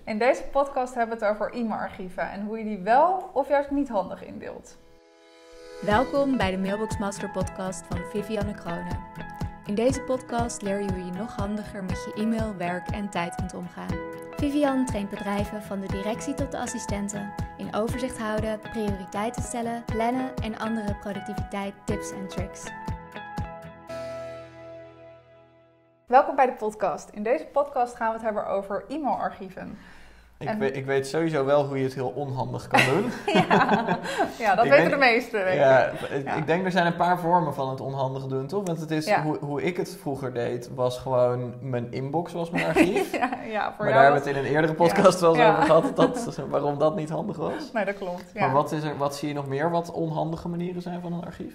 In deze podcast hebben we het over e-mailarchieven en hoe je die wel of juist niet handig indeelt. Welkom bij de Mailbox Master podcast van Vivianne Kroonen. In deze podcast leer je hoe je nog handiger met je e-mail, werk en tijd kunt omgaan. Vivianne traint bedrijven van de directie tot de assistenten in overzicht houden, prioriteiten stellen, plannen en andere productiviteit tips en tricks. Welkom bij de podcast. In deze podcast gaan we het hebben over e-mailarchieven. Ik weet sowieso wel hoe je het heel onhandig kan doen. ja, dat weten de meesten. Ik denk er zijn een paar vormen van het onhandig doen, toch? Want het is hoe ik het vroeger deed, was gewoon mijn inbox was mijn archief. maar daar hebben we het in een eerdere podcast wel eens over gehad, waarom dat niet handig was. Nee, dat klopt. Ja. Maar wat zie je nog meer wat onhandige manieren zijn van een archief?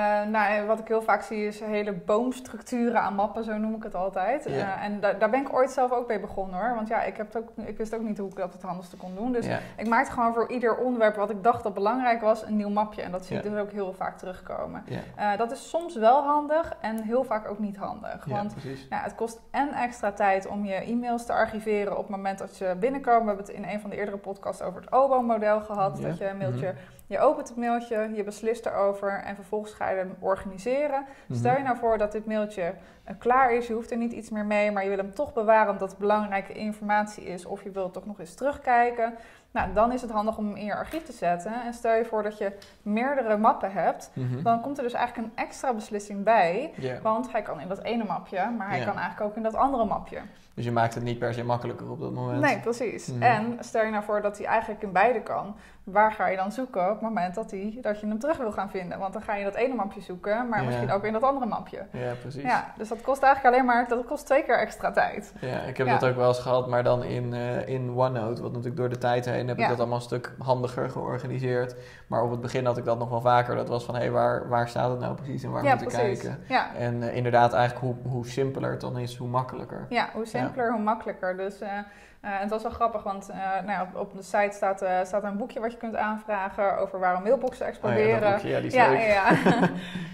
Wat ik heel vaak zie is hele boomstructuren aan mappen, zo noem ik het altijd. En daar ben ik ooit zelf ook mee begonnen hoor. Want ik wist ook niet hoe ik dat het handigste kon doen. Dus ik maakte gewoon voor ieder onderwerp wat ik dacht dat belangrijk was, een nieuw mapje. En dat zie ik dus ook heel vaak terugkomen. Dat is soms wel handig en heel vaak ook niet handig. Want het kost en extra tijd om je e-mails te archiveren op het moment dat ze binnenkomen. We hebben het in een van de eerdere podcasts over het OBO-model gehad. Dat je een mailtje... Je opent het mailtje, je beslist erover en vervolgens ga je hem organiseren. Stel je nou voor dat dit mailtje klaar is, je hoeft er niet iets meer mee, maar je wil hem toch bewaren omdat het belangrijke informatie is of je wilt toch nog eens terugkijken. Nou, dan is het handig om hem in je archief te zetten. En stel je voor dat je meerdere mappen hebt, dan komt er dus eigenlijk een extra beslissing bij. Want hij kan in dat ene mapje, maar hij kan eigenlijk ook in dat andere mapje. Dus je maakt het niet per se makkelijker op dat moment. Nee, precies. En stel je nou voor dat hij eigenlijk in beide kan. Waar ga je dan zoeken op het moment dat je hem terug wil gaan vinden? Want dan ga je in dat ene mapje zoeken, maar misschien ook in dat andere mapje. Ja, precies. Ja, dus dat kost eigenlijk alleen maar, dat kost 2 keer extra tijd. Ja, ik heb dat ook wel eens gehad, maar dan in OneNote. Want natuurlijk door de tijd heen heb ik dat allemaal een stuk handiger georganiseerd. Maar op het begin had ik dat nog wel vaker. Dat was van, waar staat het nou precies en waar moet ik kijken? Ja. En inderdaad, eigenlijk hoe simpeler het dan is, hoe makkelijker. Ja, hoe simpeler, hoe makkelijker. Dus... het was wel grappig, want op de site staat een boekje wat je kunt aanvragen over waarom mailboxen exploderen. Dat boekje, die is leuk.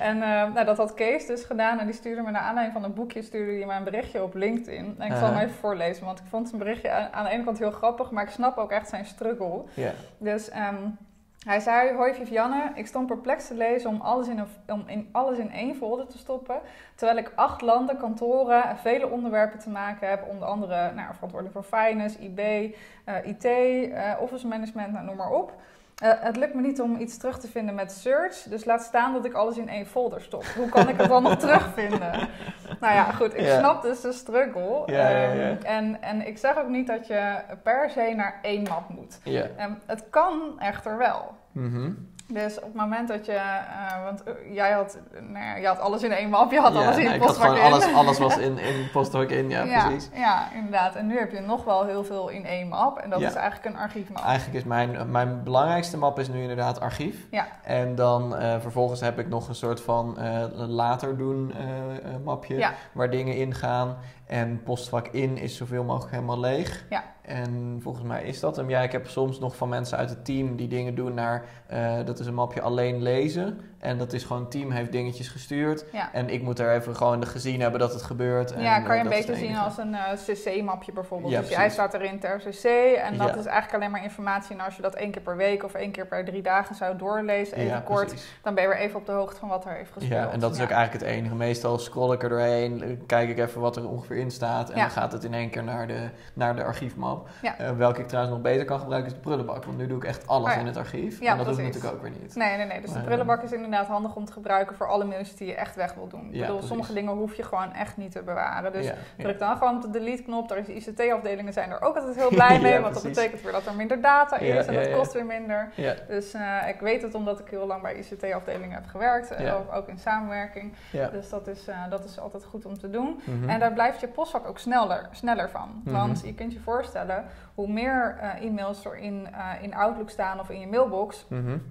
En dat had Kees dus gedaan en die stuurde me naar aanleiding van een boekje een berichtje op LinkedIn. En ik zal hem even voorlezen, want ik vond zijn berichtje aan de ene kant heel grappig, maar ik snap ook echt zijn struggle. Dus... hij zei, hoi Vivianne, ik stond perplex te lezen om alles in één folder te stoppen. Terwijl ik 8 landen, kantoren en vele onderwerpen te maken heb. Onder andere verantwoordelijk voor finance, IB, IT, office management, noem maar op. Het lukt me niet om iets terug te vinden met search. Dus laat staan dat ik alles in één folder stop. Hoe kan ik het dan nog terugvinden? Nou ja, goed. Ik snap dus de struggle. En ik zeg ook niet dat je per se naar 1 map moet. Het kan echter wel. Dus op het moment dat je... want jij had alles in 1 map. Je had alles in postvak in. Alles was in postvak in, precies. Ja, inderdaad. En nu heb je nog wel heel veel in 1 map. En dat is eigenlijk een archiefmap. Eigenlijk is mijn belangrijkste map is nu inderdaad archief. En dan vervolgens heb ik nog een soort van later doen mapje. Waar dingen in gaan. En postvak in is zoveel mogelijk helemaal leeg. En volgens mij is dat hem. Ik heb soms nog van mensen uit het team die dingen doen naar... dat is een mapje alleen lezen. En dat is gewoon, het team heeft dingetjes gestuurd. En ik moet er even gewoon gezien hebben dat het gebeurt. En, kan je een beetje zien als een CC-mapje bijvoorbeeld. Dus jij staat erin ter CC. En dat is eigenlijk alleen maar informatie. En als je dat 1 keer per week of 1 keer per 3 dagen zou doorlezen, even kort... dan ben je weer even op de hoogte van wat er heeft gespeeld. Ja, en dat is ook eigenlijk het enige. Meestal scroll ik er doorheen, kijk ik even wat er ongeveer in staat. En dan gaat het in één keer naar de archiefmap. Welke ik trouwens nog beter kan gebruiken is de prullenbak. Want nu doe ik echt alles in het archief. En dat doe ik natuurlijk ook weer niet. Nee. Dus de prullenbak is inderdaad handig om te gebruiken voor alle mails die je echt weg wil doen. Ik bedoel, sommige dingen hoef je gewoon echt niet te bewaren. Dus druk dan gewoon op de delete-knop. Daar is de ICT-afdelingen zijn er ook altijd heel blij mee. Want dat betekent weer dat er minder data is. En dat kost weer minder. Dus ik weet het omdat ik heel lang bij ICT-afdelingen heb gewerkt. Ook in samenwerking. Dus dat is altijd goed om te doen. En daar blijft je postvak ook sneller van. Want je kunt je voorstellen, hoe meer e-mails er in Outlook staan of in je mailbox...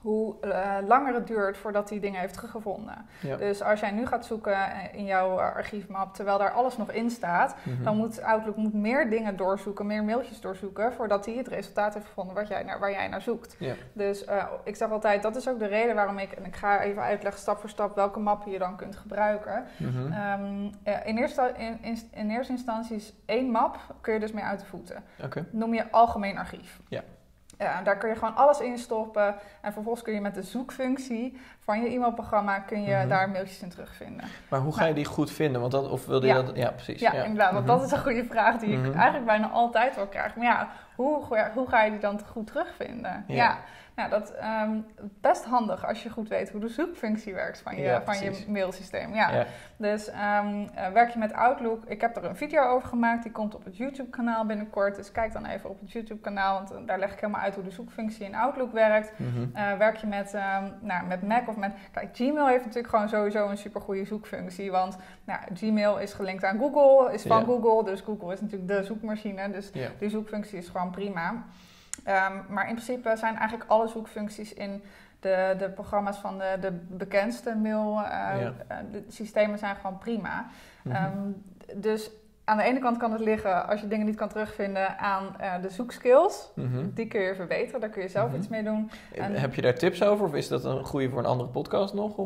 hoe langer het duurt voordat hij dingen heeft teruggevonden. Ja. Dus als jij nu gaat zoeken in jouw archiefmap, terwijl daar alles nog in staat, dan moet Outlook meer dingen doorzoeken, meer mailtjes doorzoeken, voordat hij het resultaat heeft gevonden waar jij naar zoekt. Ja. Dus ik zeg altijd, dat is ook de reden waarom en ik ga even uitleggen stap voor stap welke mappen je dan kunt gebruiken. In eerste instantie is 1 map, kun je dus mee uit de voeten. Okay. Noem je algemeen archief. Ja. Daar kun je gewoon alles in stoppen en vervolgens kun je met de zoekfunctie van je e-mailprogramma kun je daar mailtjes in terugvinden. Maar hoe ga je die goed vinden? Want dat, of wilde je dat? Ja, precies. Ja, inderdaad. Want dat is een goede vraag die ik eigenlijk bijna altijd wel krijg. Maar ja, hoe ga je die dan goed terugvinden? Ja. Nou, dat is best handig als je goed weet hoe de zoekfunctie werkt van je mailsysteem. Ja. Ja. Dus werk je met Outlook. Ik heb er een video over gemaakt. Die komt op het YouTube-kanaal binnenkort. Dus kijk dan even op het YouTube-kanaal. Want daar leg ik helemaal uit hoe de zoekfunctie in Outlook werkt. Werk je met Mac of met... Kijk, Gmail heeft natuurlijk gewoon sowieso een supergoeie zoekfunctie. Want Gmail is gelinkt aan Google. Is van Google. Dus Google is natuurlijk de zoekmachine. Dus die zoekfunctie is gewoon prima. Maar in principe zijn eigenlijk alle zoekfuncties in de programma's van de bekendste mailsystemen zijn gewoon prima. Dus aan de ene kant kan het liggen, als je dingen niet kan terugvinden, aan de zoekskills. Die kun je verbeteren, daar kun je zelf iets mee doen. Heb je daar tips over of is dat een goede voor een andere podcast nog?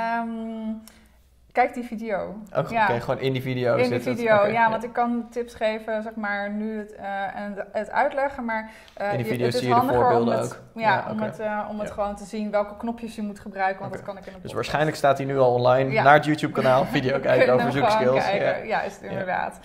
Kijk die video. Oké, gewoon in die video zit het. In die video, want ik kan tips geven, zeg maar, nu het uitleggen, maar in die video zie je de voorbeelden ook. Om het gewoon te zien welke knopjes je moet gebruiken, want dat kan ik in een podcast. Dus waarschijnlijk staat hij nu al online naar het YouTube-kanaal, video kijken over zoekskills. Ja, is het inderdaad.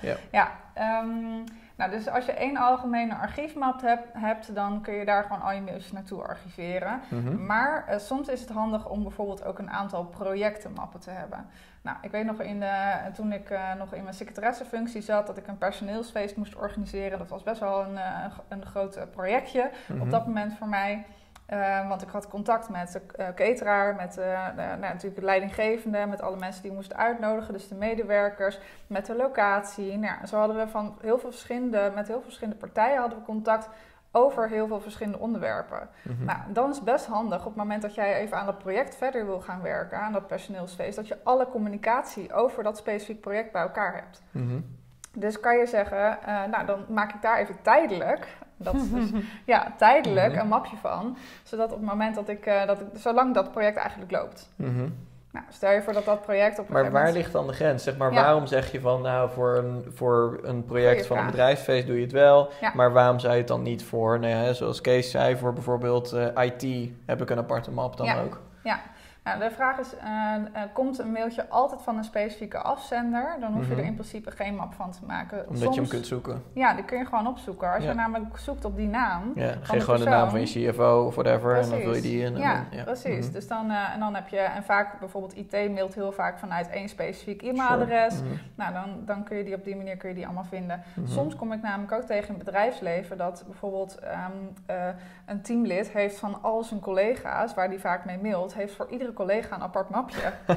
Dus als je 1 algemene archiefmap hebt, dan kun je daar gewoon al je mailtjes naartoe archiveren. Maar soms is het handig om bijvoorbeeld ook een aantal projectenmappen te hebben. Nou, ik weet nog toen ik nog in mijn secretaressenfunctie zat, dat ik een personeelsfeest moest organiseren. Dat was best wel een groot projectje op dat moment voor mij. Want ik had contact met de cateraar, met natuurlijk de leidinggevende, met alle mensen die we moesten uitnodigen, dus de medewerkers, met de locatie. Zo hadden we met heel veel verschillende partijen hadden we contact over heel veel verschillende onderwerpen. Nou, dan is het best handig op het moment dat jij even aan dat project verder wil gaan werken, aan dat personeelsfeest, dat je alle communicatie over dat specifiek project bij elkaar hebt. Dus kan je zeggen, dan maak ik daar even tijdelijk een mapje van. Zodat op het moment zolang dat project eigenlijk loopt. Nou, stel je voor dat project op een Maar waar ligt dan de grens? Zeg maar, waarom zeg je van, voor een project van een bedrijfsfeest doe je het wel. Maar waarom zou je het dan niet voor, zoals Kees zei, voor bijvoorbeeld IT heb ik een aparte map dan ook? Ja. Nou, de vraag is, komt een mailtje altijd van een specifieke afzender? Dan hoef je er in principe geen map van te maken. Omdat je hem kunt zoeken. Ja, die kun je gewoon opzoeken. Als je namelijk zoekt op die naam. Ja, geef gewoon de naam van je CFO of whatever. Precies. En dan vul je die in. Precies. Dus dan heb je, en vaak bijvoorbeeld IT mailt heel vaak vanuit 1 specifiek e-mailadres. Nou, dan kun je die op die manier allemaal vinden. Soms kom ik namelijk ook tegen in het bedrijfsleven dat bijvoorbeeld een teamlid heeft van al zijn collega's, waar die vaak mee mailt, heeft voor iedere collega een apart mapje.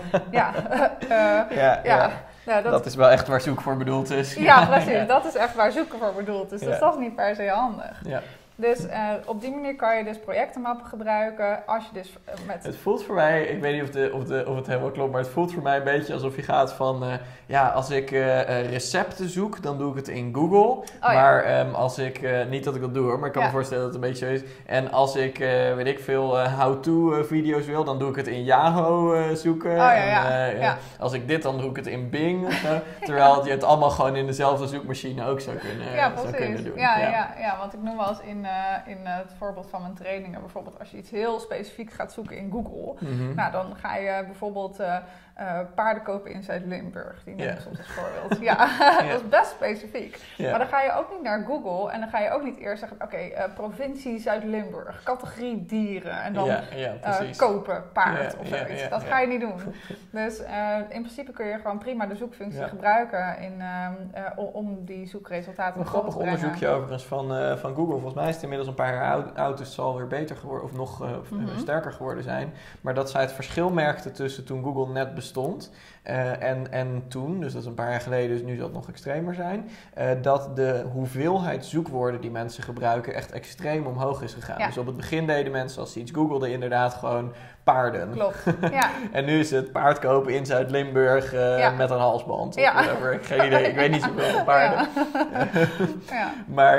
Dat is wel echt waar zoek voor bedoeld is. Ja, precies. Dat is echt waar zoeken voor bedoeld is. Dus dat is niet per se handig. Ja. Dus op die manier kan je dus projectenmappen gebruiken. Als je dus Het voelt voor mij, ik weet niet of het helemaal klopt, maar het voelt voor mij een beetje alsof je gaat van, als ik recepten zoek, dan doe ik het in Google. Maar als ik, niet dat ik dat doe hoor, maar ik kan me voorstellen dat het een beetje zo is. En als ik, how-to video's wil, dan doe ik het in Yahoo zoeken. Als ik dit, dan doe ik het in Bing. Terwijl je het allemaal gewoon in dezelfde zoekmachine ook zou kunnen doen. Ja, want ik noem wel eens in het voorbeeld van mijn trainingen, bijvoorbeeld als je iets heel specifiek gaat zoeken in Google, dan ga je bijvoorbeeld paarden kopen in Zuid-Limburg. Die neem ik soms als voorbeeld. Dat is best specifiek. Maar dan ga je ook niet naar Google en dan ga je ook niet eerst zeggen, provincie Zuid-Limburg, categorie dieren en dan kopen paard of zoiets. Dat ga je niet doen. Dus in principe kun je gewoon prima de zoekfunctie gebruiken om die zoekresultaten te brengen. Een grappig onderzoekje overigens van Google. Volgens mij is het inmiddels een paar jaar oud, dus het zal weer beter geworden of nog sterker geworden zijn. Maar dat zij het verschil merkten tussen toen Google net bestond En toen, dus dat is een paar jaar geleden, dus nu zal het nog extremer zijn, dat de hoeveelheid zoekwoorden die mensen gebruiken echt extreem omhoog is gegaan. Ja. Dus op het begin deden mensen, als ze iets googelden, inderdaad gewoon paarden. Klopt, ja. En nu is het paard kopen in Zuid-Limburg met een halsband. Of whatever. Ik geen idee, ik weet niet zoveel van paarden. Ja. Maar,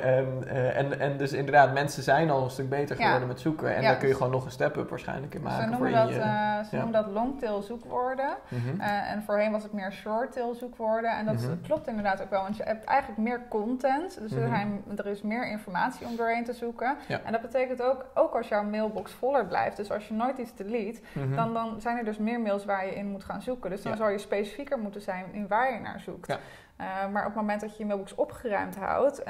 en dus inderdaad, mensen zijn al een stuk beter geworden met zoeken. En daar kun je gewoon nog een step-up waarschijnlijk in maken. Ze noemen dat longtail zoekwoorden. Mm-hmm. En voorheen was het meer short-tail zoekwoorden. En dat klopt inderdaad ook wel, want je hebt eigenlijk meer content. Dus er is meer informatie om doorheen te zoeken. Ja. En dat betekent ook als jouw mailbox voller blijft. Dus als je nooit iets delete, dan zijn er dus meer mails waar je in moet gaan zoeken. Dus dan zou je specifieker moeten zijn in waar je naar zoekt. Ja. Maar op het moment dat je je mailbox opgeruimd houdt,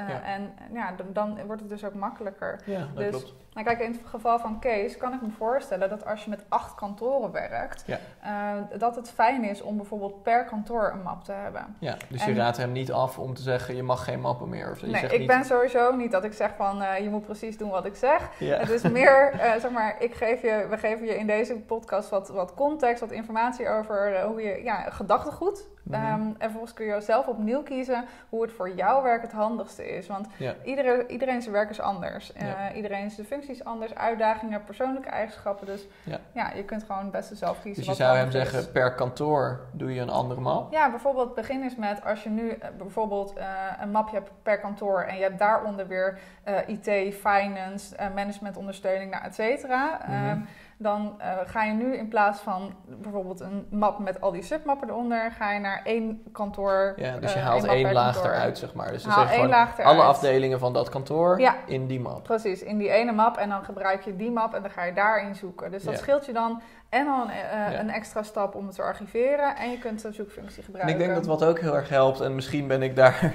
dan wordt het dus ook makkelijker. Ja, dat klopt. Nou, kijk, in het geval van Kees kan ik me voorstellen dat als je met 8 kantoren werkt, dat het fijn is om bijvoorbeeld per kantoor een map te hebben. Ja, dus je raadt hem niet af om te zeggen, je mag geen mappen meer. Of nee, ik ben sowieso niet dat ik zeg van, je moet precies doen wat ik zeg. Ja. Het is meer, zeg maar, we geven je in deze podcast wat context, wat informatie over hoe je, gedachtegoed. En vervolgens kun je zelf opnieuw kiezen hoe het voor jouw werk het handigste is. Want iedereen zijn werk is anders. Iedereen zijn functies anders, uitdagingen, persoonlijke eigenschappen. Dus je kunt gewoon het beste zelf kiezen. Dus je zou hem zeggen, per kantoor doe je een andere map? Ja, bijvoorbeeld begin eens met als je nu bijvoorbeeld een mapje hebt per kantoor en je hebt daaronder weer IT, finance, managementondersteuning, et cetera. Dan ga je nu in plaats van bijvoorbeeld een map met al die submappen eronder, ga je naar 1 kantoor. Ja, dus je haalt 1 laag eruit, zeg maar. Dus dan zeg je gewoon alle afdelingen van dat kantoor in die map. Precies, in die ene map en dan gebruik je die map en dan ga je daarin zoeken. Dus dat scheelt je dan en dan een extra stap om het te archiveren en je kunt de zoekfunctie gebruiken. En ik denk dat wat ook heel erg helpt, en misschien ben ik daar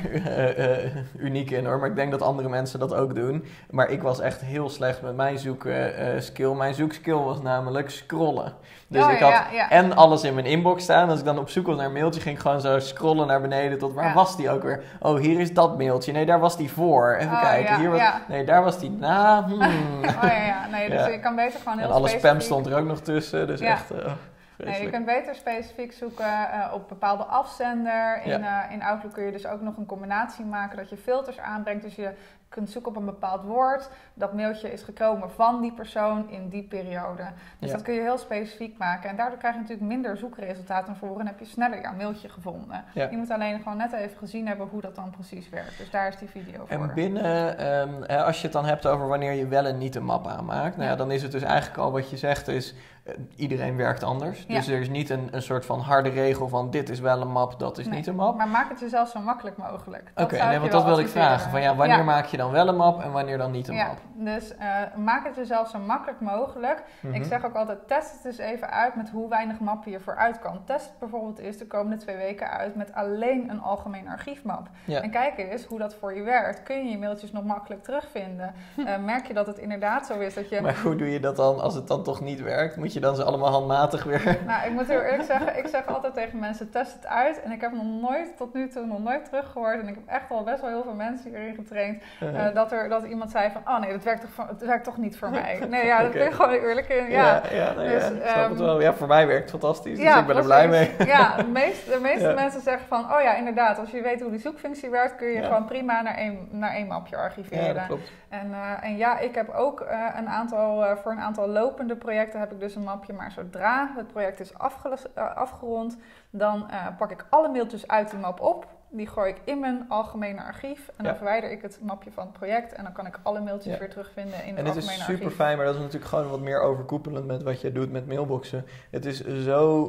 uniek in hoor, maar ik denk dat andere mensen dat ook doen. Maar ik was echt heel slecht met mijn zoekskill. Mijn zoekskill was namelijk scrollen. Dus ik had en alles in mijn inbox staan. Als ik dan op zoek was naar een mailtje, ging ik gewoon zo scrollen naar beneden tot waar was die ook weer? Oh, hier is dat mailtje. Nee, daar was die voor. Even kijken. Hier was, nee, daar was die na. Nee, dus je kan beter gewoon heel en alle spam stond er ook nog tussen. Dus echt... Nee, je kunt beter specifiek zoeken op bepaalde afzender. In Outlook kun je dus ook nog een combinatie maken dat je filters aanbrengt. Dus je kunt zoeken op een bepaald woord. Dat mailtje is gekomen van die persoon in die periode. Dus dat kun je heel specifiek maken. En daardoor krijg je natuurlijk minder zoekresultaten voor en heb je sneller jouw mailtje gevonden. Ja. Je moet alleen gewoon net even gezien hebben hoe dat dan precies werkt. Dus daar is die video voor. En binnen, als je het dan hebt over wanneer je wel en niet een map aanmaakt, dan is het dus eigenlijk al wat je zegt is, iedereen werkt anders. Dus er is niet een soort van harde regel van dit is wel een map, dat is niet een map. Maar maak het jezelf zo makkelijk mogelijk. Oké, want dat wil ik vragen. Van wanneer maak je dan wel een map en wanneer dan niet een map? Dus maak het jezelf zo makkelijk mogelijk. Ik zeg ook altijd, test het eens even uit met hoe weinig mappen je vooruit kan. Test het bijvoorbeeld eens de komende 2 weken uit met alleen een algemeen archiefmap. Ja. En kijk eens hoe dat voor je werkt. Kun je je mailtjes nog makkelijk terugvinden? Merk je dat het inderdaad zo is dat je... Maar hoe doe je dat dan als het dan toch niet werkt? Moet je dan ze allemaal handmatig weer... Nou, ik moet heel eerlijk zeggen, ik zeg altijd tegen mensen, test het uit. En ik heb tot nu toe nog nooit teruggehoord. En ik heb echt al best wel heel veel mensen hierin getraind. Dat iemand zei van, oh nee, het werkt toch niet voor mij. Nee, dat ben ik gewoon eerlijk in. Ik snap het wel. Ja, voor mij werkt het fantastisch. Dus ik ben er blij mee. Ja, de meeste mensen zeggen van, oh ja, inderdaad. Als je weet hoe die zoekfunctie werkt, kun je gewoon prima naar één mapje archiveren. Ja, dat klopt. En ik heb ook voor een aantal lopende projecten heb ik dus een mapje. Maar zodra het project is afgerond, dan pak ik alle mailtjes uit die map op. Die gooi ik in mijn algemene archief. En dan verwijder ik het mapje van het project. En dan kan ik alle mailtjes weer terugvinden in het algemene archief. En het is super fijn, maar dat is natuurlijk gewoon wat meer overkoepelend met wat je doet met mailboxen. Het is zo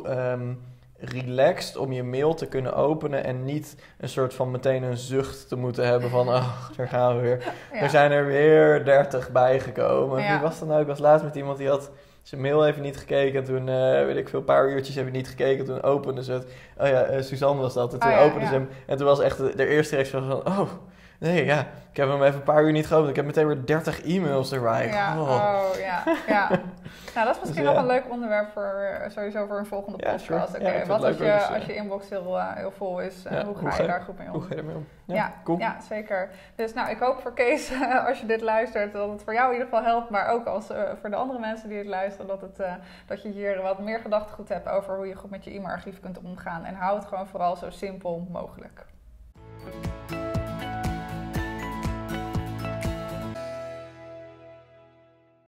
relaxed om je mail te kunnen openen en niet een soort van meteen een zucht te moeten hebben van, oh, daar gaan we weer. Er zijn er weer 30 bijgekomen. Wie was dat nou? Ik was laatst met iemand die had zijn mail even niet gekeken. En toen, een paar uurtjes hebben niet gekeken. Toen openden ze het. Oh ja, Suzanne was dat. En toen openden ze hem. En toen was echt de eerste reactie van, oh, Nee, ja. Ik heb hem even een paar uur niet geopend. Ik heb meteen weer 30 e-mails erbij. Ja, ja. Nou, dat is misschien nog een leuk onderwerp sowieso voor een volgende podcast. Sure. Okay, wat als je inbox heel vol is? Hoe ga je daar goed mee om? Hoe ga je ermee om? Cool. Ja, zeker. Dus nou, ik hoop voor Kees, als je dit luistert, dat het voor jou in ieder geval helpt. Maar ook voor de andere mensen die het luisteren, dat je hier wat meer gedachtegoed hebt over hoe je goed met je e-mailarchief kunt omgaan. En hou het gewoon vooral zo simpel mogelijk.